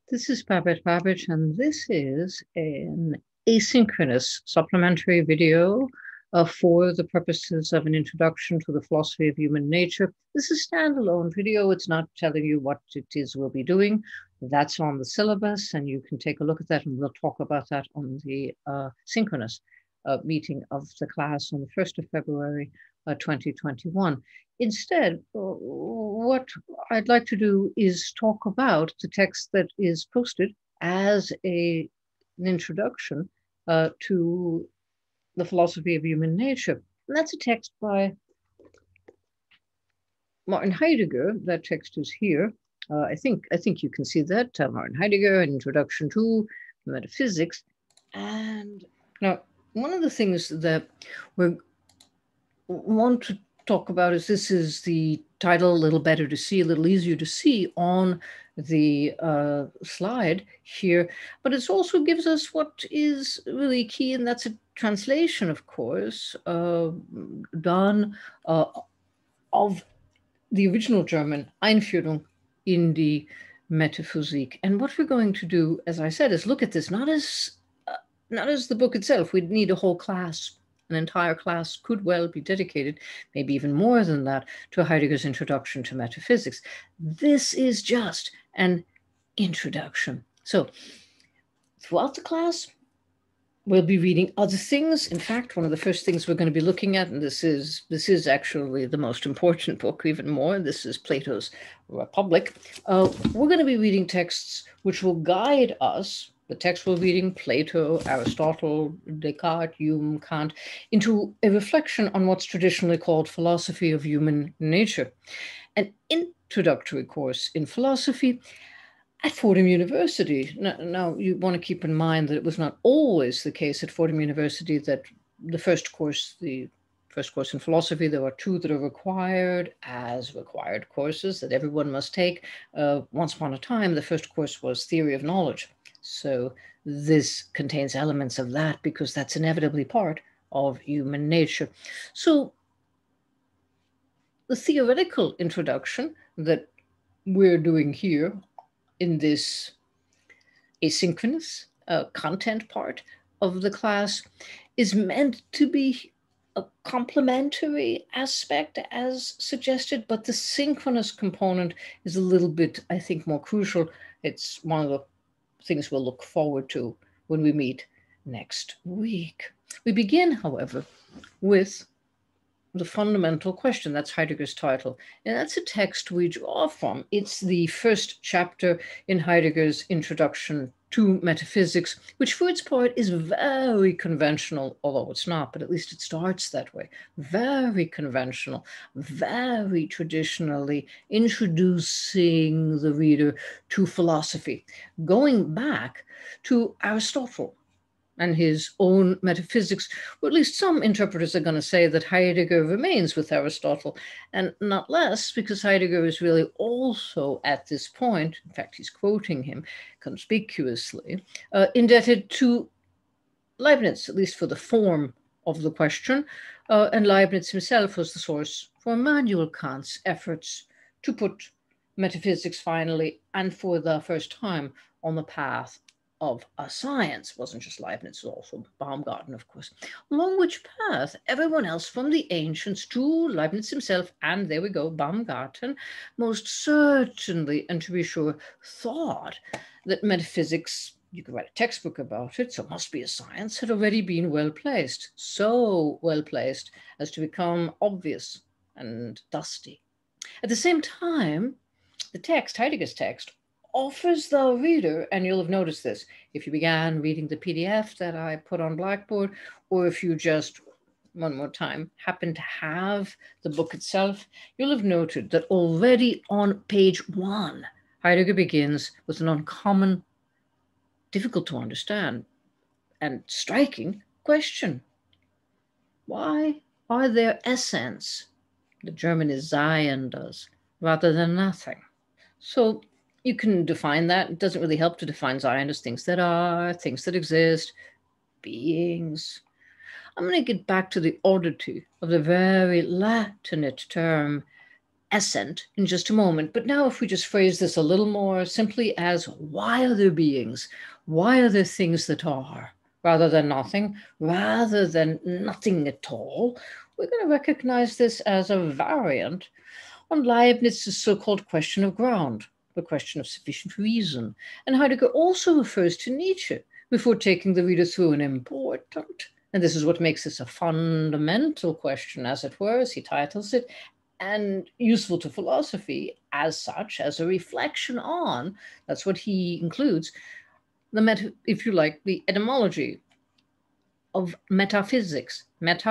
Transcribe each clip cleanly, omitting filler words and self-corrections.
This is Babbitt, and this is an asynchronous supplementary video for the purposes of an introduction to the philosophy of human nature. This is a standalone video. It's not telling you what it is we'll be doing. That's on the syllabus, and you can take a look at that, and we'll talk about that on the synchronous meeting of the class on the 1st of February, 2021. Instead, what I'd like to do is talk about the text that is posted as an introduction to the philosophy of human nature. And that's a text by Martin Heidegger. That text is here. I think you can see that. Martin Heidegger, an introduction to metaphysics. And now, one of the things that we want to talk about is this is the title, a little better to see, a little easier to see on the slide here, but it also gives us what is really key, and that's a translation, of course, done of the original German Einführung in die Metaphysik. And what we're going to do, as I said, is look at this not as the book itself. We'd need a whole class. An entire class could well be dedicated, maybe even more than that, to Heidegger's introduction to metaphysics. This is just an introduction. So throughout the class, we'll be reading other things. In fact, one of the first things we're going to be looking at, and this is actually the most important book, even more, this is Plato's Republic. We're going to be reading texts which will guide us. The text we're reading, Plato, Aristotle, Descartes, Hume, Kant, into a reflection on what's traditionally called philosophy of human nature. An introductory course in philosophy at Fordham University. Now, you want to keep in mind that it was not always the case at Fordham University that the first course in philosophy, there are two that are required as required courses that everyone must take. Once upon a time, the first course was Theory of Knowledge. So this contains elements of that because that's inevitably part of human nature. So the theoretical introduction that we're doing here in this asynchronous content part of the class is meant to be a complementary aspect as suggested, but the synchronous component is a little bit, I think, more crucial. It's one of the things we'll look forward to when we meet next week. We begin, however, with the fundamental question. That's Heidegger's title. And that's a text we draw from. It's the first chapter in Heidegger's Introduction to Metaphysics, which for its part is very conventional, although it's not, but at least it starts that way. Very conventional, very traditionally introducing the reader to philosophy, going back to Aristotle and his own metaphysics, or at least some interpreters are going to say that Heidegger remains with Aristotle, and not less because Heidegger is really also at this point, in fact, he's quoting him conspicuously, indebted to Leibniz, at least for the form of the question, and Leibniz himself was the source for Immanuel Kant's efforts to put metaphysics finally, and for the first time, on the path of a science. It wasn't just Leibniz, it was also Baumgarten, of course, along which path everyone else from the ancients to Leibniz himself, and there we go, Baumgarten, most certainly, and to be sure, thought that metaphysics, you could write a textbook about it, so it must be a science, had already been well placed, so well placed as to become obvious and dusty. At the same time, the text, Heidegger's text, offers the reader, and you'll have noticed this if you began reading the PDF that I put on Blackboard, or if you just, one more time, happen to have the book itself, you'll have noted that already on page 1, Heidegger begins with an uncommon, difficult to understand, and striking question. Why are there essence? The German is Sein does, rather than nothing. So you can define that. It doesn't really help to define Sein as things that are, things that exist, beings. I'm going to get back to the oddity of the very Latinate term assent in just a moment. But now if we just phrase this a little more simply as, why are there beings? Why are there things that are? Rather than nothing, rather than nothing at all, we're going to recognize this as a variant on Leibniz's so-called question of ground, the question of sufficient reason. And Heidegger also refers to Nietzsche before taking the reader through an important, and this is what makes this a fundamental question, as it were, as he titles it, and useful to philosophy as such, as a reflection on, that's what he includes, the if you like, the etymology of metaphysics,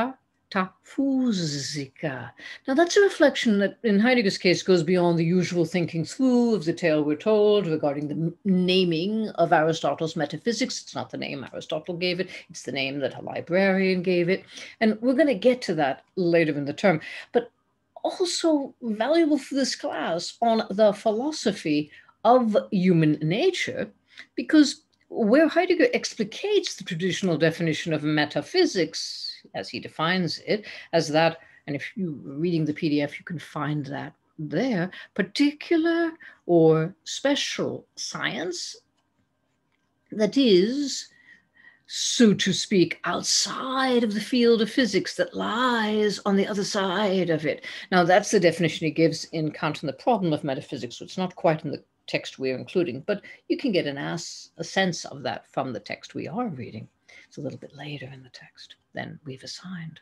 metaphysica. Now that's a reflection that in Heidegger's case goes beyond the usual thinking through of the tale we're told regarding the naming of Aristotle's metaphysics. It's not the name Aristotle gave it, it's the name that a librarian gave it. And we're going to get to that later in the term. But also valuable for this class on the philosophy of human nature, because where Heidegger explicates the traditional definition of metaphysics, as he defines it, as that, and if you're reading the PDF, you can find that there, particular or special science that is, so to speak, outside of the field of physics, that lies on the other side of it. Now, that's the definition he gives in Kant and the Problem of Metaphysics, so it's not quite in the text we're including, but you can get a sense of that from the text we are reading. It's a little bit later in the text than we've assigned.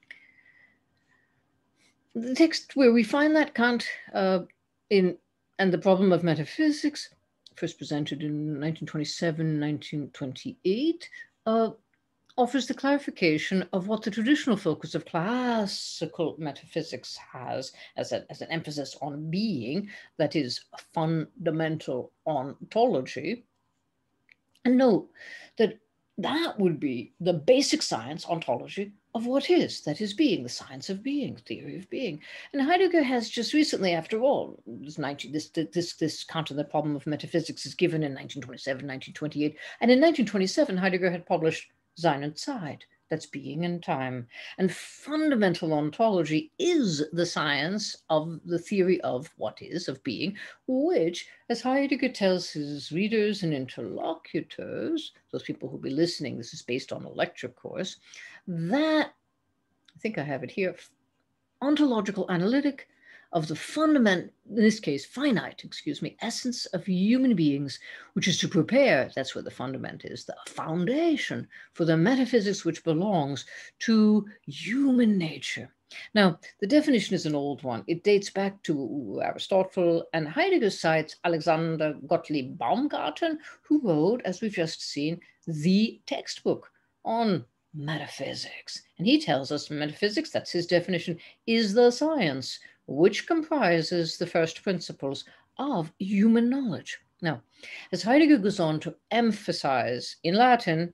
The text where we find that Kant in And the Problem of Metaphysics, first presented in 1927, 1928, offers the clarification of what the traditional focus of classical metaphysics has as an emphasis on being, that is, a fundamental ontology. And note that that would be the basic science ontology of what is, that is being, the science of being, theory of being. And Heidegger has just recently, after all, this Kant and the Problem of Metaphysics is given in 1927, 1928. And in 1927, Heidegger had published Sein und Zeit, that's being and time. And fundamental ontology is the science of the theory of what is, of being, which, as Heidegger tells his readers and interlocutors, those people who'll be listening, this is based on a lecture course, that, I think I have it here, ontological analytic of the fundament, in this case, finite, essence of human beings, which is to prepare, that's where the fundament is, the foundation for the metaphysics which belongs to human nature. Now, the definition is an old one. It dates back to Aristotle, and Heidegger cites Alexander Gottlieb Baumgarten, who wrote, as we've just seen, the textbook on metaphysics. And he tells us metaphysics, that's his definition, is the science which comprises the first principles of human knowledge. Now, as Heidegger goes on to emphasize in Latin,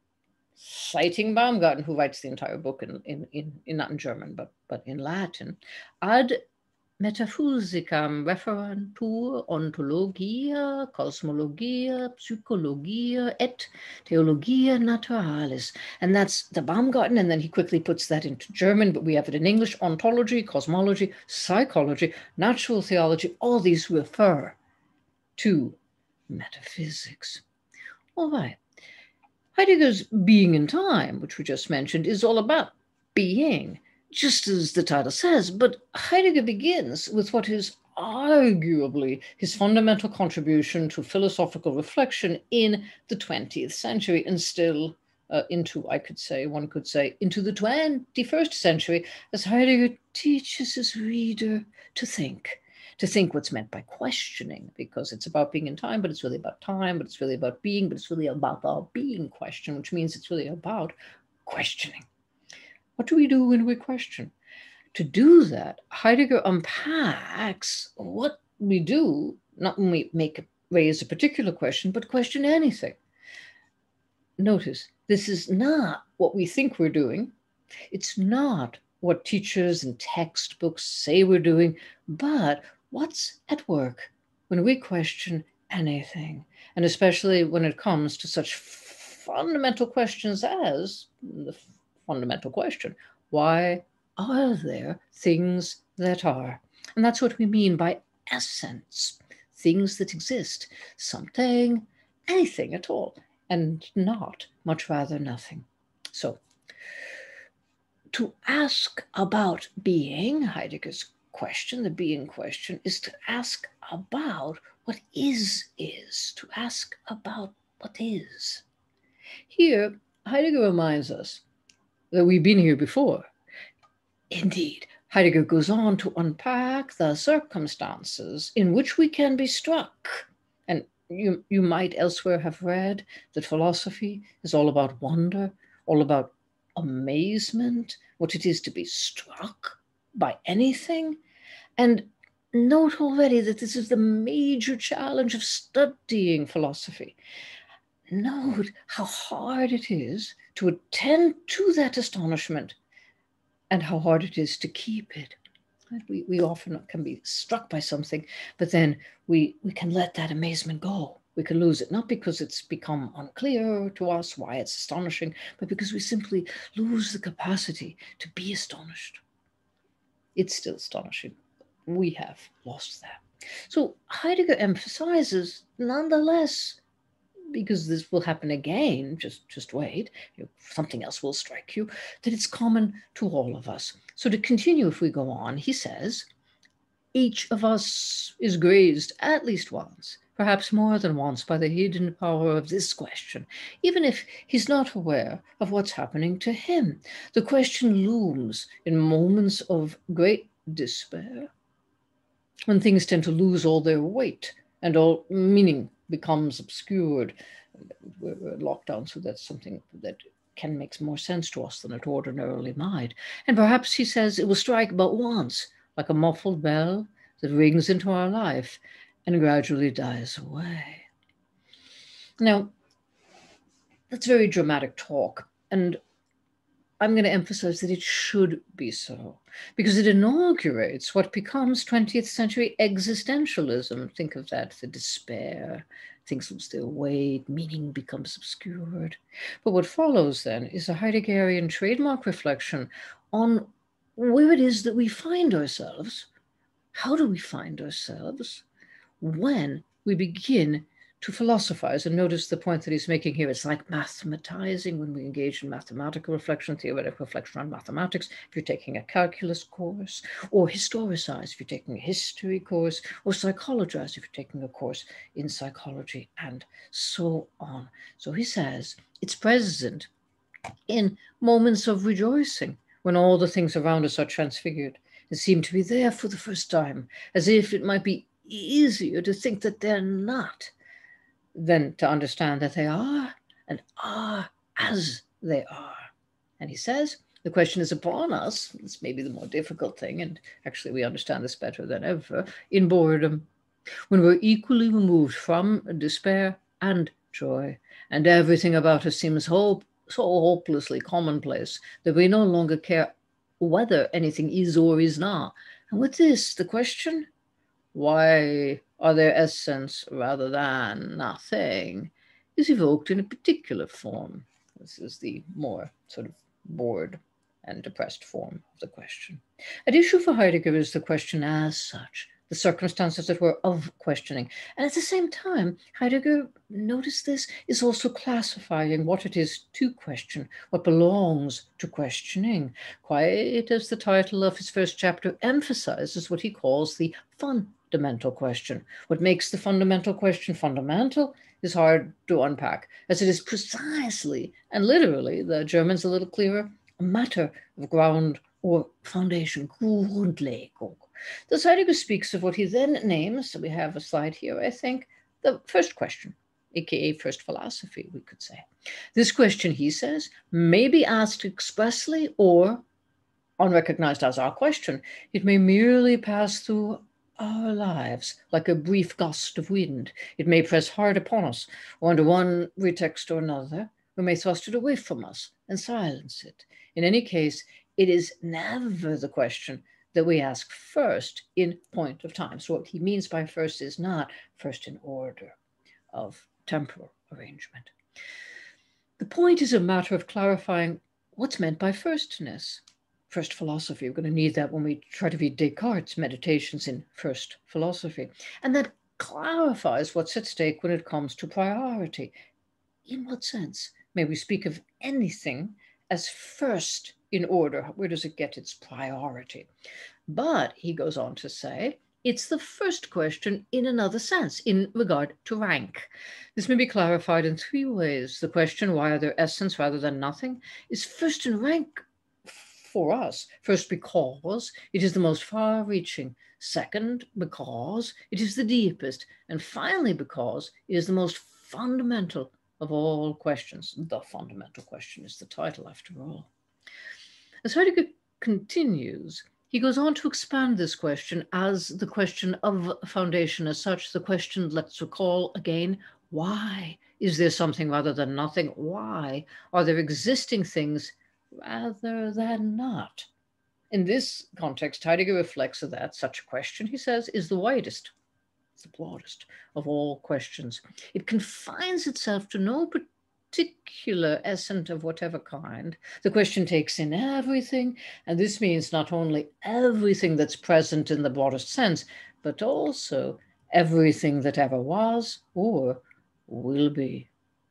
citing Baumgarten, who writes the entire book not in German, but in Latin, ad metaphysicam referantur ontologia, cosmologia, psychologia et theologia naturalis. And that's the Baumgarten, and then he quickly puts that into German, but we have it in English: ontology, cosmology, psychology, natural theology, all these refer to metaphysics. All right. Heidegger's Being in Time, which we just mentioned, is all about being, just as the title says, but Heidegger begins with what is arguably his fundamental contribution to philosophical reflection in the 20th century, and still one could say, into the 21st century, as Heidegger teaches his reader to think what's meant by questioning, because it's about being in time, but it's really about time, but it's really about being, but it's really about our being question, which means it's really about questioning. What do we do when we question? To do that, Heidegger unpacks what we do, not when we raise a particular question, but question anything. Notice, this is not what we think we're doing. It's not what teachers and textbooks say we're doing, but what's at work when we question anything, and especially when it comes to such fundamental questions as the fundamental question: why are there things that are? And that's what we mean by essence, things that exist, something, anything at all, and not, much rather, nothing. So, to ask about being, Heidegger's question, the being question, is to ask about what is, to ask about what is. Here, Heidegger reminds us that we've been here before. Indeed, Heidegger goes on to unpack the circumstances in which we can be struck. And you might elsewhere have read that philosophy is all about wonder, all about amazement, what it is to be struck by anything. And note already that this is the major challenge of studying philosophy. Note how hard it is to attend to that astonishment and how hard it is to keep it. We often can be struck by something, but then we can let that amazement go. We can lose it, not because it's become unclear to us why it's astonishing, but because we simply lose the capacity to be astonished. It's still astonishing. We have lost that. So Heidegger emphasizes, nonetheless, because this will happen again, just wait, something else will strike you, that it's common to all of us. So to continue, if we go on, he says, each of us is grazed at least once, perhaps more than once, by the hidden power of this question, even if he's not aware of what's happening to him. The question looms in moments of great despair, when things tend to lose all their weight and all meaning becomes obscured. We're locked down, so that's something that can make more sense to us than it ordinarily might. And perhaps, he says, it will strike but once, like a muffled bell that rings into our life and gradually dies away. Now, that's very dramatic talk, and I'm going to emphasize that it should be so, because it inaugurates what becomes 20th century existentialism. Think of that, the despair, things lose their weight, meaning becomes obscured. But what follows then is a Heideggerian trademark reflection on where it is that we find ourselves. How do we find ourselves when we begin to philosophize? And notice the point that he's making here. It's like mathematizing when we engage in mathematical reflection, theoretical reflection on mathematics, if you're taking a calculus course, or historicize if you're taking a history course, or psychologize if you're taking a course in psychology, and so on. So he says it's present in moments of rejoicing, when all the things around us are transfigured and seem to be there for the first time, as if it might be easier to think that they're not than to understand that they are, and are as they are. And he says, the question is upon us, this may be the more difficult thing, and actually we understand this better than ever, in boredom, when we're equally removed from despair and joy, and everything about us seems so hopelessly commonplace that we no longer care whether anything is or is not. And with this, the question, why are there essence rather than nothing, is evoked in a particular form. This is the more sort of bored and depressed form of the question. At issue for Heidegger is the question as such, the circumstances that were of questioning. And at the same time, Heidegger, notice this, is also classifying what it is to question, what belongs to questioning, quite as the title of his first chapter emphasizes what he calls the fundamental question. What makes the fundamental question fundamental is hard to unpack, as it is precisely, and literally, the German's a little clearer, a matter of ground or foundation, Grundlegung. Thus Heidegger speaks of what he then names, so we have a slide here, I think, the first question, aka first philosophy, we could say. This question, he says, may be asked expressly or unrecognized as our question. It may merely pass through our lives like a brief gust of wind. It may press hard upon us, or under one pretext or another, we may thrust it away from us and silence it. In any case, it is never the question that we ask first in point of time. So what he means by first is not first in order of temporal arrangement. The point is a matter of clarifying what's meant by firstness. First Philosophy. We're going to need that when we try to read Descartes' Meditations in First Philosophy. And that clarifies what's at stake when it comes to priority. In what sense may we speak of anything as first in order? Where does it get its priority? But he goes on to say, it's the first question in another sense, in regard to rank. This may be clarified in three ways. The question, why are there essence rather than nothing, is first in rank for us. First, because it is the most far-reaching. Second, because it is the deepest. And finally, because it is the most fundamental of all questions. The fundamental question is the title, after all. As Heidegger continues, he goes on to expand this question as the question of foundation as such. The question, let's recall again, why is there something rather than nothing? Why are there existing things rather than not? In this context, Heidegger reflects that such a question, he says, is the widest, the broadest of all questions. It confines itself to no particular essence of whatever kind. The question takes in everything, and this means not only everything that's present in the broadest sense, but also everything that ever was or will be.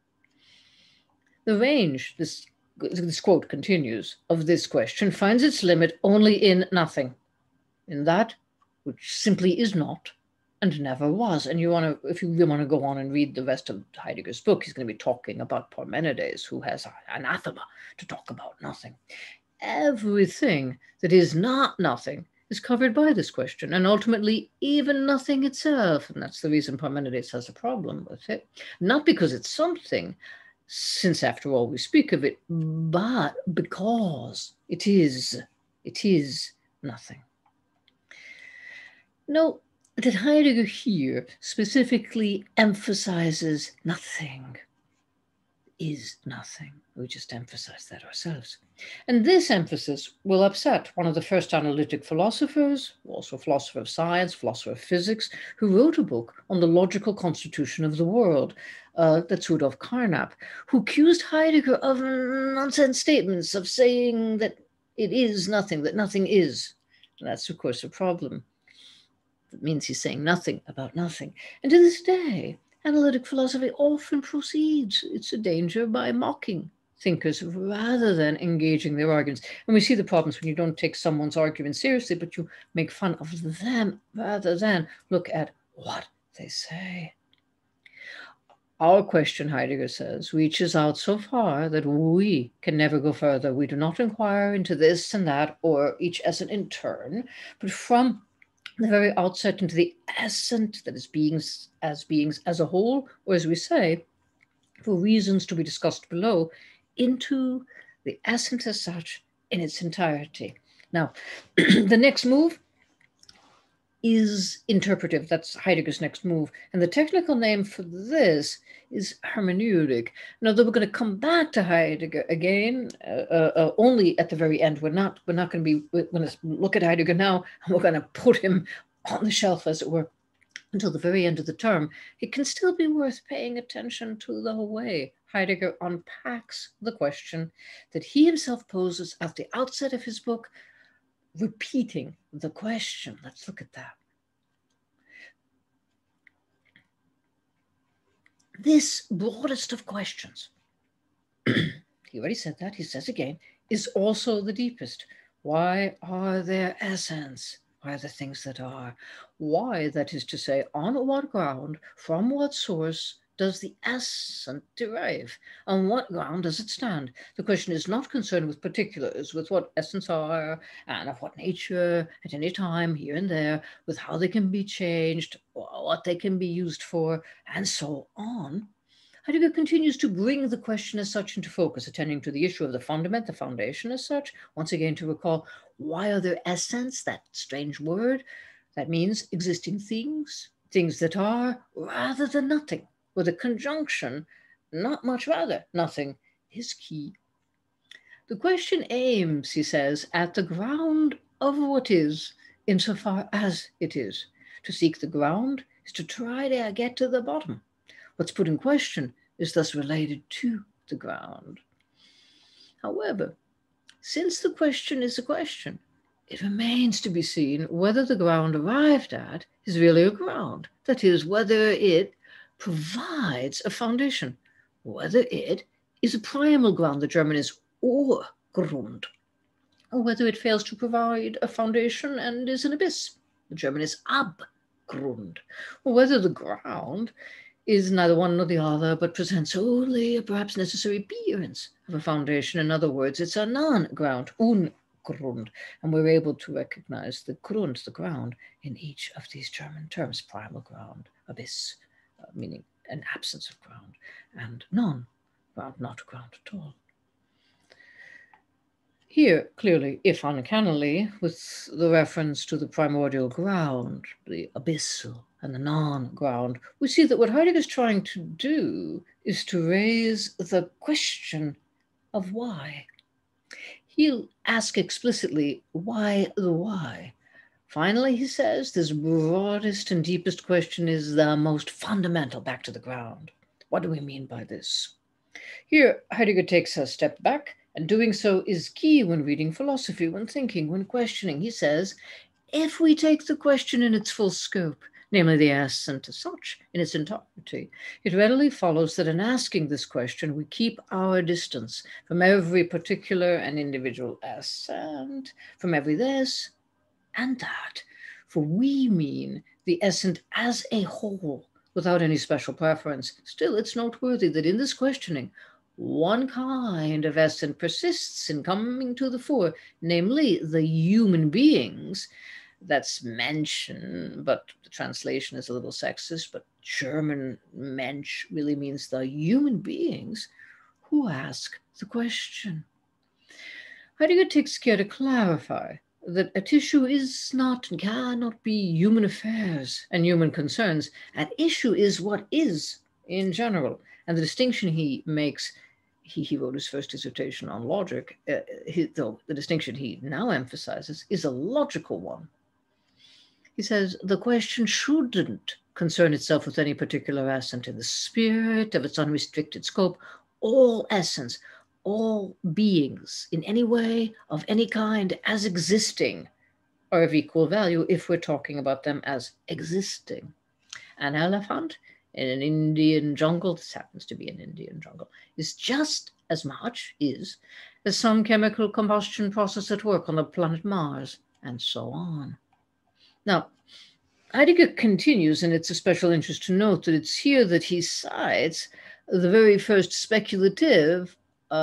The range, this quote continues, of this question finds its limit only in nothing, in that which simply is not and never was. And if you really want to go on and read the rest of Heidegger's book, he's going to be talking about Parmenides, who has anathema to talk about nothing. Everything that is not nothing is covered by this question, and ultimately even nothing itself. And that's the reason Parmenides has a problem with it. Not because it's something, since after all we speak of it, but because it is nothing. Note that Heidegger here specifically emphasizes nothing is nothing. We just emphasize that ourselves. And this emphasis will upset one of the first analytic philosophers, also a philosopher of science, philosopher of physics, who wrote a book on the logical constitution of the world, that's Rudolf Carnap, who accused Heidegger of nonsense statements, of saying that it is nothing, that nothing is. And that's, of course, a problem. That means he's saying nothing about nothing. And to this day, analytic philosophy often proceeds its danger by mocking thinkers rather than engaging their arguments. And we see the problems when you don't take someone's argument seriously, but you make fun of them rather than look at what they say. Our question, Heidegger says, reaches out so far that we can never go further. We do not inquire into this and that or each essence in turn, but from the very outset into the essence that is beings as a whole, or as we say, for reasons to be discussed below, into the essence as such in its entirety. Now, the next move is interpretive. That's Heidegger's next move. And the technical name for this is hermeneutic. Now, though we're going to come back to Heidegger again, only at the very end. We're not going to look at Heidegger now, and we're going to put him on the shelf, as it were, until the very end of the term. It can still be worth paying attention to the way Heidegger unpacks the question that he himself poses at the outset of his book, repeating the question. Let's look at that. This broadest of questions, he already said that, he says again, is also the deepest. Why are there essence? Why are the things that are? Why, that is to say, on what ground, from what source does the essence derive? On what ground does it stand? The question is not concerned with particulars, with what essence are, and of what nature, at any time, here and there, with how they can be changed, or what they can be used for, and so on. Heidegger continues to bring the question as such into focus, attending to the issue of the fundament, the foundation as such, once again to recall, why are there essence, that strange word, that means existing things, things that are, rather than nothing, where the conjunction, not much rather, nothing, is key. The question aims, he says, at the ground of what is, insofar as it is. To seek the ground is to try to get to the bottom. What's put in question is thus related to the ground. However, since the question is a question, it remains to be seen whether the ground arrived at is really a ground, that is, whether it provides a foundation, whether it is a primal ground, the German is Urgrund, or whether it fails to provide a foundation and is an abyss, the German is Abgrund, or whether the ground is neither one nor the other, but presents only a perhaps necessary appearance of a foundation. In other words, it's a non-ground, Ungrund, and we're able to recognize the Grund, the ground, in each of these German terms: primal ground, abyss, meaning an absence of ground, and non-ground, not ground at all. Here, clearly, if uncannily, with the reference to the primordial ground, the abyssal and the non-ground, we see that what Heidegger is trying to do is to raise the question of why. He'll ask explicitly, why the why? Finally, he says, this broadest and deepest question is the most fundamental, back to the ground. What do we mean by this? Here, Heidegger takes a step back, and doing so is key when reading philosophy, when thinking, when questioning. He says, if we take the question in its full scope, namely the assent as such, in its entirety, it readily follows that in asking this question, we keep our distance from every particular and individual assent, from every this and that, for we mean the assent as a whole, without any special preference. Still, it's noteworthy that in this questioning, one kind of assent persists in coming to the fore, namely the human beings. That's Menschen, but the translation is a little sexist, but German Mensch really means the human beings who ask the question. Heidegger takes care to clarify that at issue is not and cannot be human affairs and human concerns. At issue is what is in general. And the distinction he makes, he wrote his first dissertation on logic, though the distinction he now emphasizes is a logical one. He says, the question shouldn't concern itself with any particular assent in the spirit of its unrestricted scope. All essence, all beings in any way, of any kind, as existing, are of equal value if we're talking about them as existing. An elephant in an Indian jungle, this happens to be an Indian jungle, is just as much as some chemical combustion process at work on the planet Mars, and so on. Now, Heidegger continues, and it's a special interest to note that it's here that he cites the very first speculative,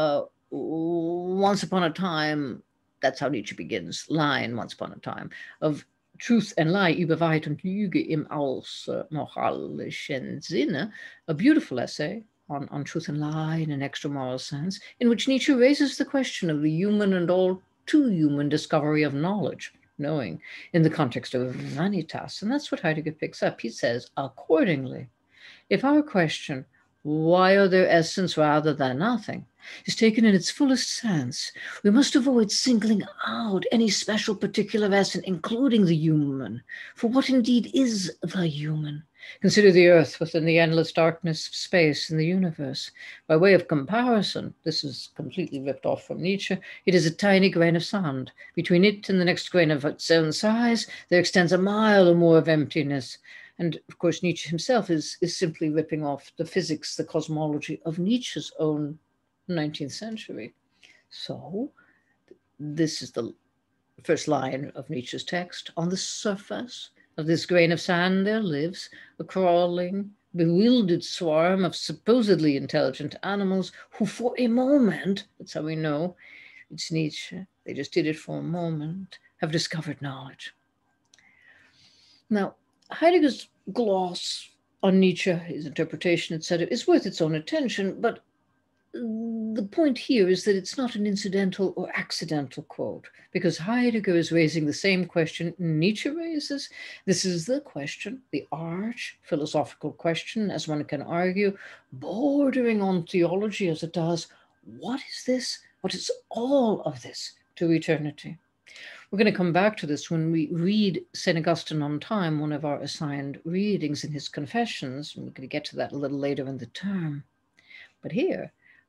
once upon a time, that's how Nietzsche begins, line, once upon a time, of Truth and Lie, über Wahrheit und Lüge im ausmoralischen Sinne, a beautiful essay on truth and lie in an extra moral sense, in which Nietzsche raises the question of the human and all too human discovery of knowledge, knowing, in the context of vanitas. And that's what Heidegger picks up. He says, accordingly, if our question, why are there essence rather than nothing, is taken in its fullest sense, we must avoid singling out any special particular essence, including the human. For what indeed is the human? Consider the earth within the endless darkness of space in the universe. By way of comparison, this is completely ripped off from Nietzsche, it is a tiny grain of sand. Between it and the next grain of its own size, there extends a mile or more of emptiness. And of course, Nietzsche himself is simply ripping off the physics, the cosmology of Nietzsche's own 19th century. So this is the first line of Nietzsche's text. On the surface of this grain of sand there lives a crawling, bewildered swarm of supposedly intelligent animals who for a moment, that's how we know it's Nietzsche, they just did it for a moment, have discovered knowledge. Now, Heidegger's gloss on Nietzsche, his interpretation, etc., is worth its own attention, but the point here is that it's not an incidental or accidental quote, because Heidegger is raising the same question Nietzsche raises. This is the question, the arch philosophical question, as one can argue, bordering on theology as it does. What is this? What is all of this to eternity? We're going to come back to this when we read St. Augustine on Time, one of our assigned readings in his Confessions, and we're going to get to that a little later in the term. But here,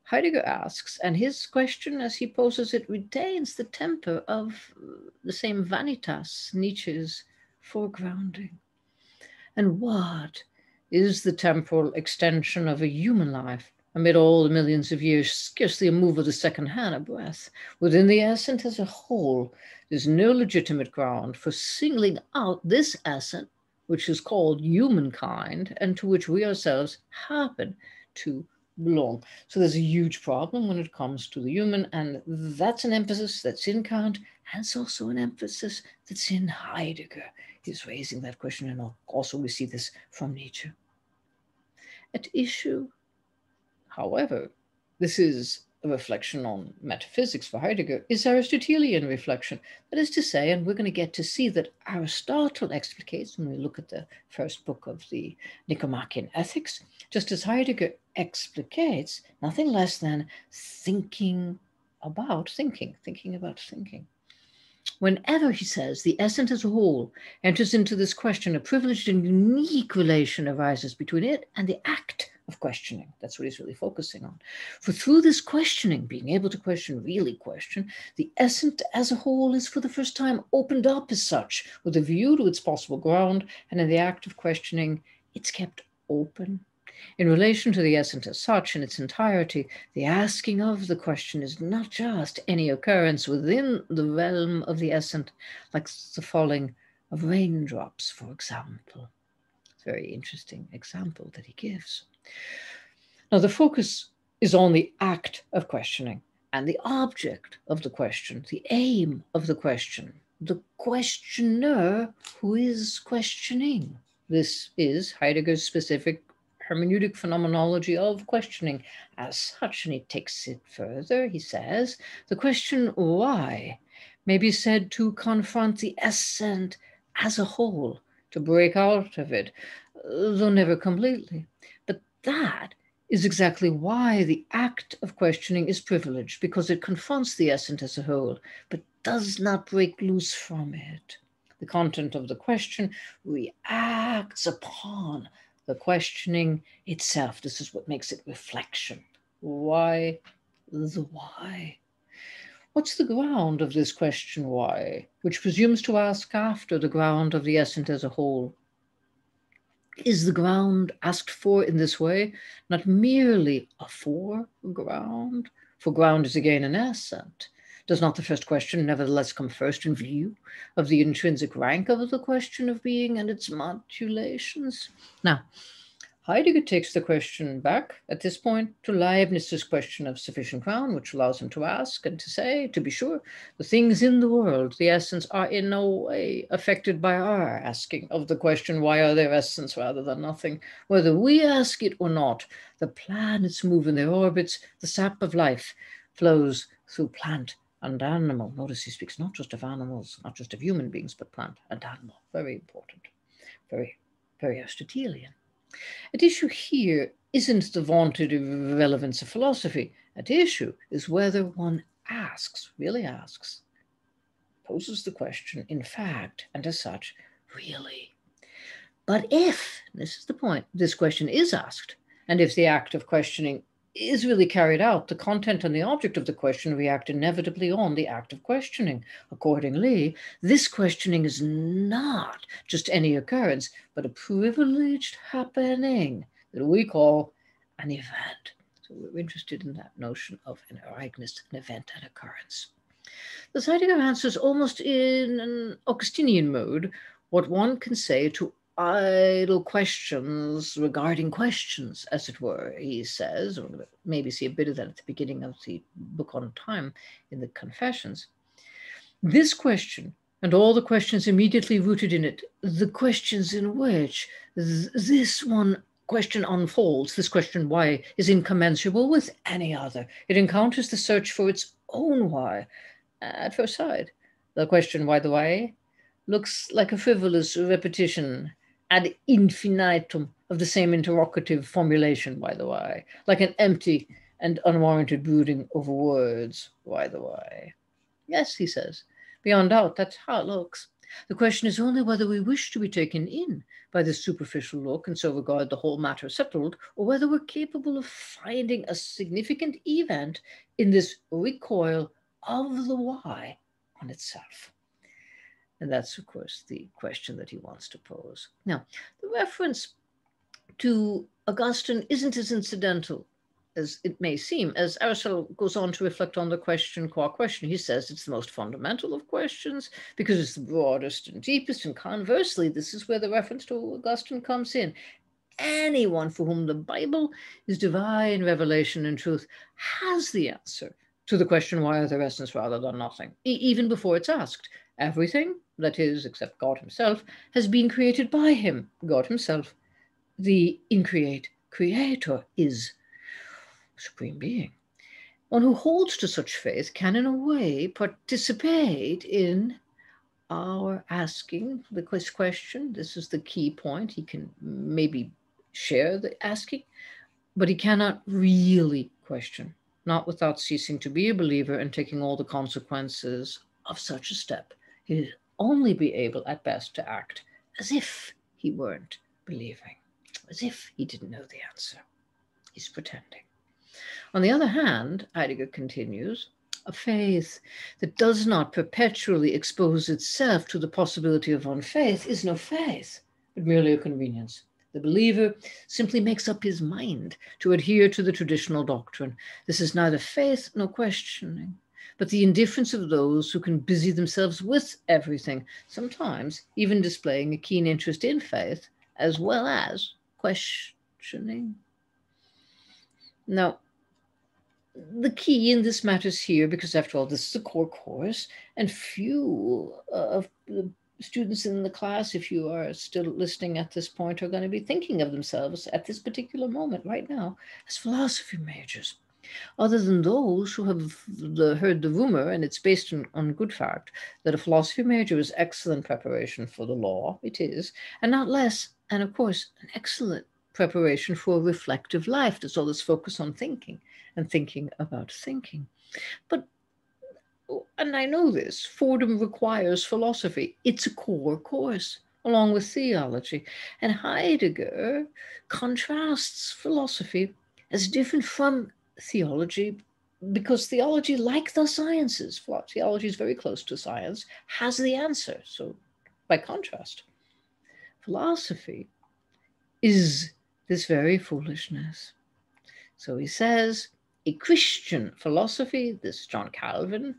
Heidegger asks, and his question as he poses it retains the temper of the same vanitas, Nietzsche's foregrounding. And what is the temporal extension of a human life amid all the millions of years, scarcely a move of the second hand, a breath? Within the essence as a whole, there's no legitimate ground for singling out this essence, which is called humankind, and to which we ourselves happen to belong. So there's a huge problem when it comes to the human, and that's an emphasis that's in Kant, and it's also an emphasis that's in Heidegger. He's raising that question, and also we see this from Nietzsche. At issue, however, this is a reflection on metaphysics for Heidegger, is Aristotelian reflection. That is to say, and we're going to get to see that Aristotle explicates, when we look at the first book of the Nicomachean Ethics, just as Heidegger explicates, nothing less than thinking about thinking. Whenever, he says, the essence as a whole enters into this question, a privileged and unique relation arises between it and the act of questioning. That's what he's really focusing on. For through this questioning, being able to question, really question, the essence as a whole is for the first time opened up as such, with a view to its possible ground, and in the act of questioning, it's kept open. In relation to the essence as such in its entirety, the asking of the question is not just any occurrence within the realm of the essence, like the falling of raindrops, for example. It's a very interesting example that he gives. Now, the focus is on the act of questioning and the object of the question, the aim of the question, the questioner who is questioning. This is Heidegger's specific hermeneutic phenomenology of questioning as such, and he takes it further. He says, the question why may be said to confront the essence as a whole, to break out of it, though never completely. But that is exactly why the act of questioning is privileged, because it confronts the essence as a whole, but does not break loose from it. The content of the question reacts upon the questioning itself. This is what makes it reflection. Why the why? What's the ground of this question why, which presumes to ask after the ground of the essence as a whole? Is the ground asked for in this way not merely a foreground? For ground is again an essence. Does not the first question nevertheless come first in view of the intrinsic rank of the question of being and its modulations? Now, Heidegger takes the question back at this point to Leibniz's question of sufficient ground, which allows him to ask and to say, to be sure, the things in the world, the essence, are in no way affected by our asking of the question, why are their essence rather than nothing? Whether we ask it or not, the planets move in their orbits, the sap of life flows through plant and animal. Notice he speaks not just of animals, not just of human beings, but plant and animal. Very important, very, very Aristotelian. At issue here isn't the vaunted irrelevance of philosophy. At issue is whether one asks, really asks, poses the question, in fact, and as such, really. But if, this is the point, this question is asked, and if the act of questioning is really carried out, the content and the object of the question react inevitably on the act of questioning. Accordingly, this questioning is not just any occurrence, but a privileged happening that we call an event. So we're interested in that notion of an ereignis, an event, an occurrence. Thus Heidegger answers almost in an Augustinian mode what one can say to idle questions regarding questions, as it were, he says. We're going to maybe see a bit of that at the beginning of the book on time in the Confessions. This question and all the questions immediately rooted in it, the questions in which this one question unfolds, this question why, is incommensurable with any other. It encounters the search for its own why. At first sight, the question why the why looks like a frivolous repetition ad infinitum of the same interrogative formulation, why the why, like an empty and unwarranted brooding over words, why the why. Yes, he says, beyond doubt, that's how it looks. The question is only whether we wish to be taken in by this superficial look and so regard the whole matter settled, or whether we're capable of finding a significant event in this recoil of the why on itself. And that's, of course, the question that he wants to pose. Now, the reference to Augustine isn't as incidental as it may seem. As Aristotle goes on to reflect on the question qua question, he says it's the most fundamental of questions because it's the broadest and deepest, and conversely, this is where the reference to Augustine comes in. Anyone for whom the Bible is divine revelation and truth has the answer to the question, why are there essence rather than nothing, even before it's asked. Everything, that is, except God himself, has been created by him. God himself, the increate creator, is supreme being. One who holds to such faith can, in a way, participate in our asking the question. This is the key point. He can maybe share the asking, but he cannot really question, not without ceasing to be a believer and taking all the consequences of such a step. He'd only be able at best to act as if he weren't believing, as if he didn't know the answer. He's pretending. On the other hand, Heidegger continues, a faith that does not perpetually expose itself to the possibility of unfaith is no faith, but merely a convenience. The believer simply makes up his mind to adhere to the traditional doctrine. This is neither faith nor questioning, but the indifference of those who can busy themselves with everything, sometimes even displaying a keen interest in faith as well as questioning. Now, the key in this matters here, because after all, this is a core course, and few of the students in the class, if you are still listening at this point, are going to be thinking of themselves at this particular moment right now as philosophy majors, other than those who have heard the rumor, and it's based on good fact, that a philosophy major is excellent preparation for the law. It is, and not less, and of course, an excellent preparation for a reflective life. There's all this focus on thinking and thinking about thinking. But, and I know this, Fordham requires philosophy. It's a core course, along with theology. And Heidegger contrasts philosophy as different from theology, because theology, like the sciences, theology is very close to science, has the answer. So by contrast, philosophy is this very foolishness. So he says, a Christian philosophy, this John Calvin,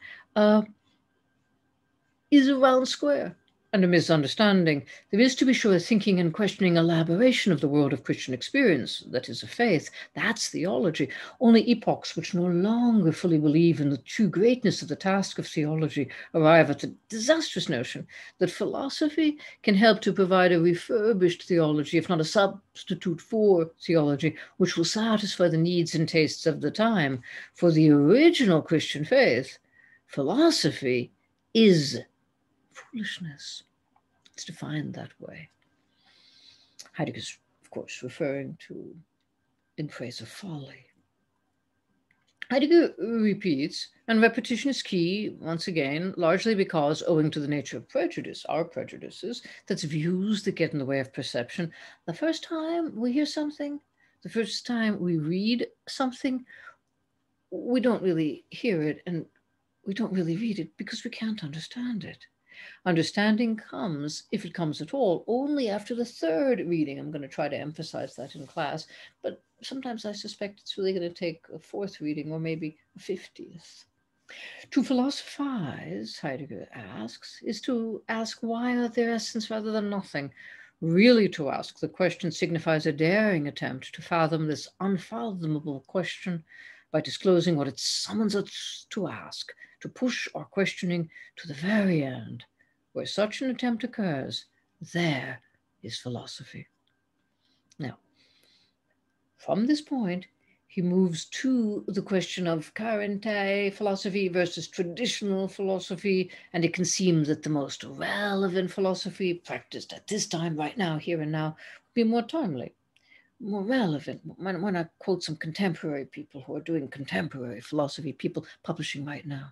is a round square and a misunderstanding. There is, to be sure, a thinking and questioning elaboration of the world of Christian experience, that is a faith. That's theology. Only epochs which no longer fully believe in the true greatness of the task of theology arrive at the disastrous notion that philosophy can help to provide a refurbished theology, if not a substitute for theology, which will satisfy the needs and tastes of the time. For the original Christian faith, philosophy is foolishness. It's defined that way. Heidegger's, of course, referring to in praise of folly. Heidegger repeats, and repetition is key, once again, largely because, owing to the nature of prejudice, our prejudices, that's views that get in the way of perception. The first time we hear something, the first time we read something, we don't really hear it and we don't really read it because we can't understand it. Understanding comes, if it comes at all, only after the third reading. I'm going to try to emphasize that in class, but sometimes I suspect it's really going to take a fourth reading or maybe a 50th. To philosophize, Heidegger asks, is to ask why are there essence rather than nothing. Really to ask the question signifies a daring attempt to fathom this unfathomable question by disclosing what it summons us to ask, to push our questioning to the very end. Where such an attempt occurs, there is philosophy. Now, from this point, he moves to the question of current day philosophy versus traditional philosophy, and it can seem that the most relevant philosophy practiced at this time, right now, here and now, would be more timely, more relevant. When I quote some contemporary people who are doing contemporary philosophy, people publishing right now.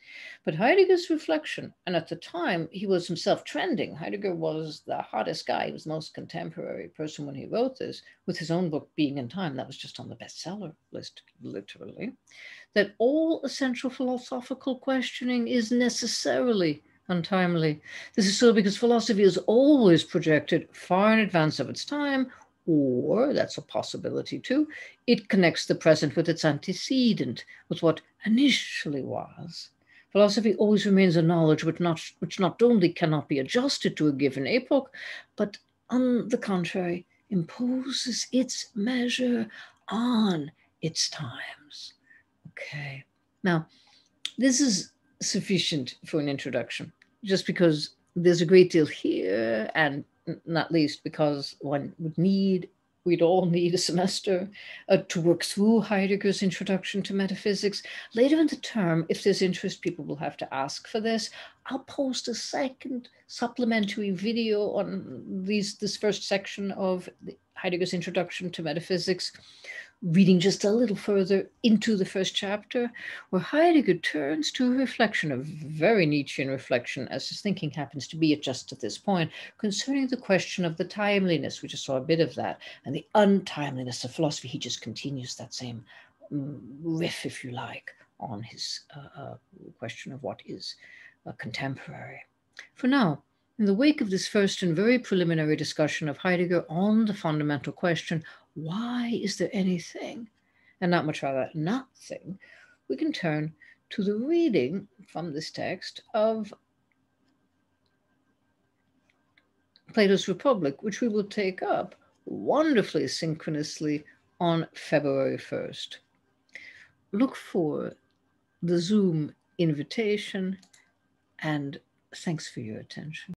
But Heidegger's reflection, and at the time he was himself trending, Heidegger was the hottest guy, he was the most contemporary person when he wrote this, with his own book Being and Time, that was just on the bestseller list, literally, that all essential philosophical questioning is necessarily untimely. This is so because philosophy is always projected far in advance of its time, or, that's a possibility too, it connects the present with its antecedent, with what initially was. Philosophy always remains a knowledge which not only cannot be adjusted to a given epoch, but on the contrary, imposes its measure on its times. Okay, now this is sufficient for an introduction, just because there's a great deal here, and not least because we'd all need a semester to work through Heidegger's Introduction to Metaphysics. Later in the term, if there's interest, people will have to ask for this. I'll post a second supplementary video on this first section of Heidegger's Introduction to Metaphysics, reading just a little further into the first chapter, where Heidegger turns to a reflection, a very Nietzschean reflection, as his thinking happens to be at just at this point, concerning the question of the timeliness. We just saw a bit of that, and the untimeliness of philosophy. He just continues that same riff, if you like, on his question of what is contemporary. For now, in the wake of this first and very preliminary discussion of Heidegger on the fundamental question, why is there anything, and not much rather nothing, we can turn to the reading from this text of Plato's Republic, which we will take up wonderfully synchronously on February 1st. Look for the Zoom invitation, and thanks for your attention.